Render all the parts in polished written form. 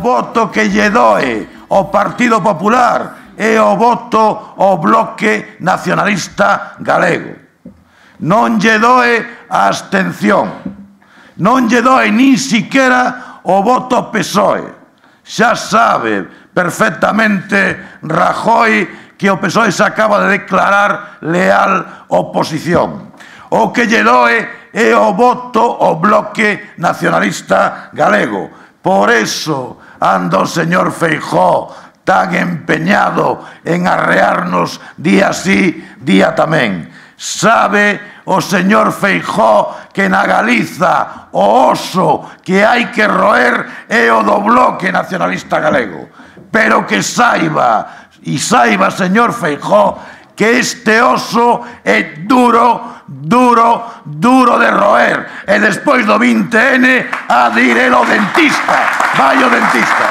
voto que lle doe o Partido Popular é o voto ao Bloque Nacionalista Galego. Non lle doe a abstención, non lle doe nin siquiera o voto ao PSOE. Xa sabe perfectamente Rajoy que o PSOE se acaba de declarar leal oposición. O que lle doe é o voto ao Bloque Nacionalista Galego. Por eso anda o señor Feijóo tan empeñado en arrearnos día sí, día tamén. Sabe o señor Feijóo que na Galiza o oso que hai que roer é o do Bloque Nacionalista Galego. Pero que saiba, señor Feijóo, que este oso é duro de roer. E despois do 20N a dir el o dentista. Vai o dentista.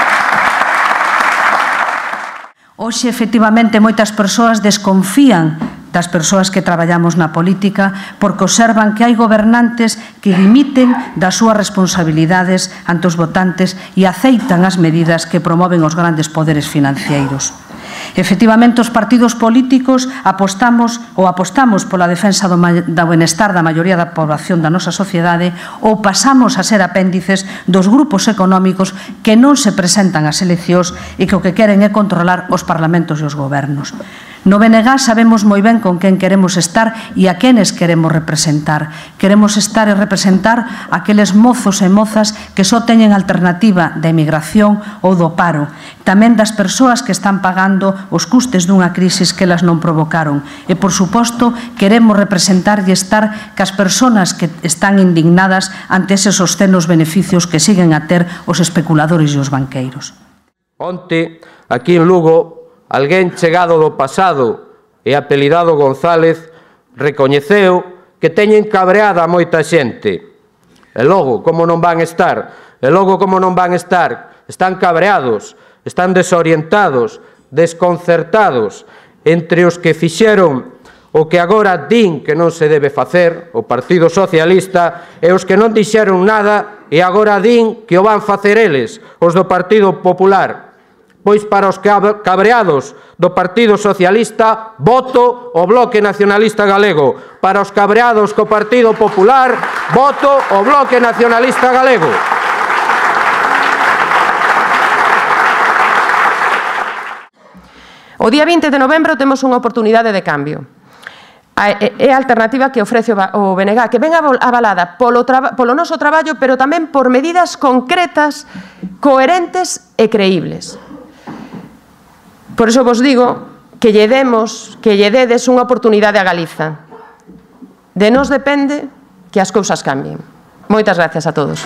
Hoxe, efectivamente, moitas persoas desconfían das persoas que traballamos na política porque observan que hai gobernantes que dimiten das súas responsabilidades ante os votantes e aceitan as medidas que promoven os grandes poderes financeiros. Efectivamente, os partidos políticos apostamos pola defensa do benestar da maioría da población da nosa sociedade ou pasamos a ser apéndices dos grupos económicos que non se presentan ás eleccións e que o que queren é controlar os parlamentos e os gobernos. No BNG sabemos moi ben con quen queremos estar e a quenes queremos representar. Queremos estar e representar aqueles mozos e mozas que só teñen alternativa da emigración ou do paro. Tamén das persoas que están pagando os custes dunha crisis que elas non provocaron. E, por suposto, queremos representar e estar cas persoas que están indignadas ante eses obscenos beneficios que siguen a ter os especuladores e os banqueiros. Onte, aquí en Lugo, alguén chegado do pasado e apelidado González recoñeceu que teñen cabreada moita xente. E logo, como non van estar? Están cabreados, están desorientados, desconcertados entre os que fixeron o que agora din que non se debe facer, o Partido Socialista, e os que non dixeron nada e agora din que o van facer eles, os do Partido Popular. Pois para os cabreados do Partido Socialista, voto o Bloque Nacionalista Galego. Para os cabreados co Partido Popular, voto o Bloque Nacionalista Galego. O día 20 de novembro temos unha oportunidade de cambio. É a alternativa que ofrece o BNG, que ven avalada polo noso traballo, pero tamén por medidas concretas, coherentes e creíbles. Por iso vos digo que lle dedes unha oportunidade a Galiza. De nós depende que as cousas cambien. Moitas gracias a todos.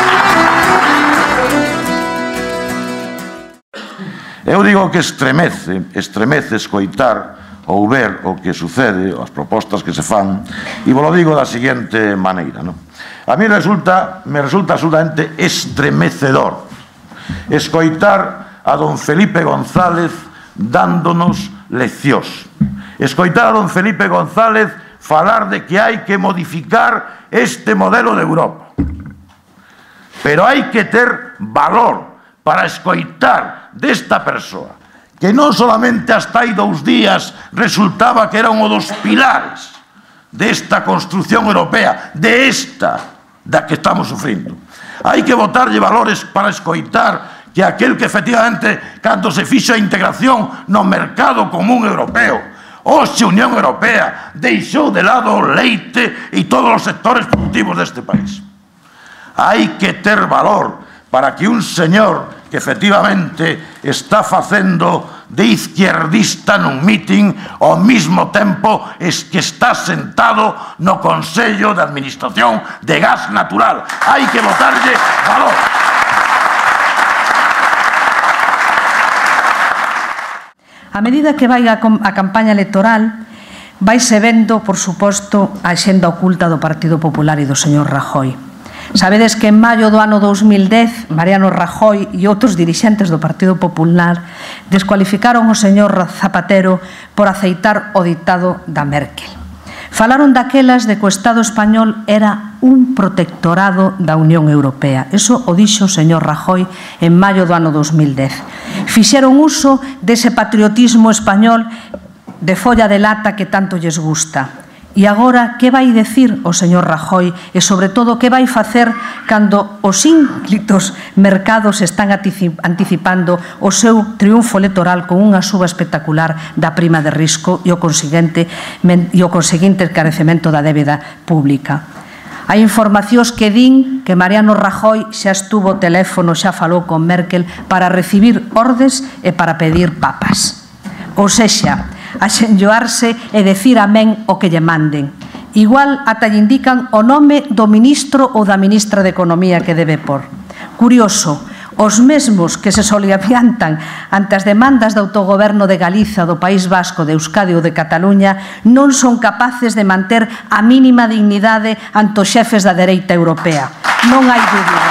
Eu digo que estremece escoitar ou ver o que sucede, as propostas que se fan, e vos lo digo da seguinte maneira. A mí me resulta absolutamente estremecedor escoitar a don Felipe González dándonos leccións. Escoitar a don Felipe González falar de que hai que modificar este modelo de Europa. Pero hai que ter valor para escoitar desta persoa, que non solamente hasta hai 2 días resultaba que era un dos pilares desta construción europea, da que estamos sufrindo. Hai que botarlle valores para escoitar que aquel que efectivamente, cando se fixo a integración no mercado común europeo, hoxe a Unión Europea deixou de lado o leite e todos os sectores productivos deste país. Hai que ter valor para que un señor que efectivamente está facendo de izquierdista nun mitin ao mismo tempo que está sentado no Consello de Administración de Gas Natural. Hai que botarlle valor. A medida que vai a campaña electoral, vaise vendo, por suposto, a axenda oculta do Partido Popular e do señor Rajoy. Sabedes que en maio do ano 2010, Mariano Rajoy e outros dirixentes do Partido Popular descualificaron o señor Zapatero por aceitar o ditado da Merkel. Falaron daquelas de que o Estado español era un protectorado da Unión Europea. Eso o dixo o señor Rajoy en maio do ano 2010. Fixeron uso dese patriotismo español de folla de lata que tanto lles gusta. E agora, que vai dicir o señor Rajoy e, sobre todo, que vai facer cando os ínclitos mercados están anticipando o seu triunfo electoral con unha suba espectacular da prima de risco e o conseguinte encarecemento da débeda pública? Hai informacións que din que Mariano Rajoy xa estuvo ao teléfono, xa falou con Merkel para recibir ordes e para pedir papas. Ou sexa, axenlloarse e decir amén o que lle manden. Igual ata lle indican o nome do ministro ou da ministra de Economía que debe pôr. Curioso, os mesmos que se soliviantan ante as demandas de autogoberno de Galiza, do País Vasco, de Euskadi ou de Cataluña non son capaces de manter a mínima dignidade ante os xefes da dereita europea. Non hai dúbida.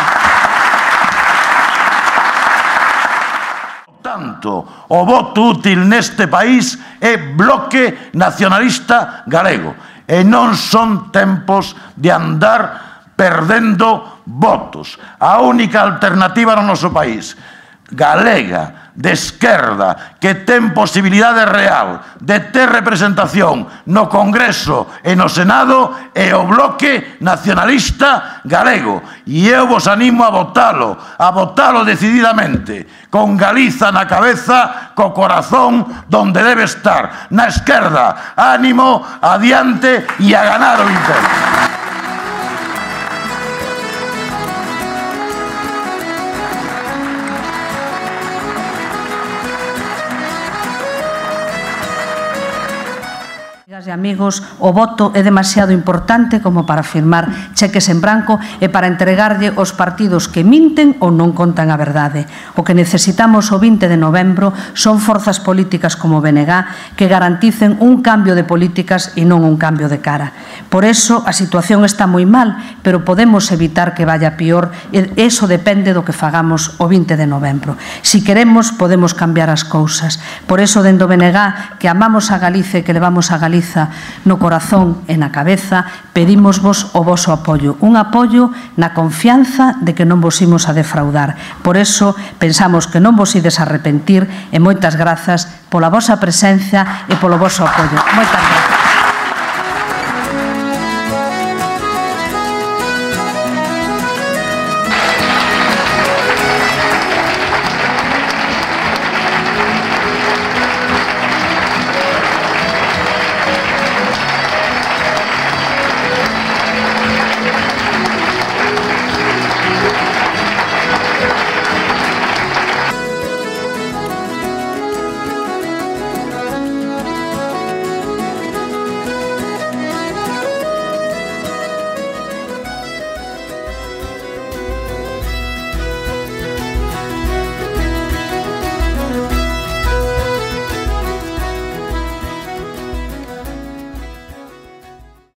O voto útil neste país é Bloque Nacionalista Galego e non son tempos de andar perdendo votos. A única alternativa no noso país, galega, de esquerda, que ten posibilidade real de ter representación no Congreso e no Senado é o Bloque Nacionalista Galego. E eu vos animo a votalo decididamente, con Galiza na cabeza, co corazón donde debe estar, na esquerda. Ánimo, adiante e a ganar o imperio. E amigos, o voto é demasiado importante como para firmar cheques en branco e para entregarlle aos partidos que minten ou non contan a verdade. O que necesitamos o 20 de novembro son forzas políticas como BNG que garanticen un cambio de políticas e non un cambio de cara. Por eso a situación está moi mal, pero podemos evitar que vaya peor e eso depende do que fagamos o 20 de novembro. Si queremos, podemos cambiar as cousas. Por eso, dende o BNG, que amamos a Galicia e que levamos a Galiza no corazón e na cabeza, pedímosvos o voso apoio. Un apoio na confianza de que non vos imos a defraudar. Por eso, pensamos que non vos ides a arrepentir e moitas grazas pola vosa presencia e polo voso apoio. Moitas grazas.